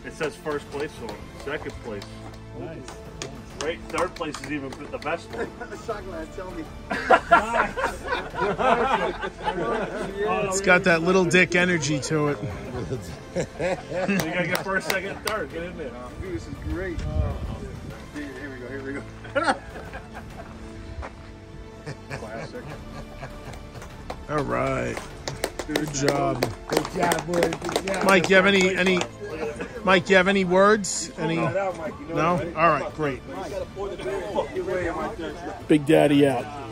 It says first place on it. Second place. Nice. Right, third place is even the best one. The shot glass, tell me. It's got that little dick energy to it. You gotta get first, second, third. Get in there. Dude, this is great. Here we go, here we go. Classic. All right. Good job. Good job, boys. Good job. Mike, you have any Mike, you have any words? Any? No? All right, great. Big Daddy out.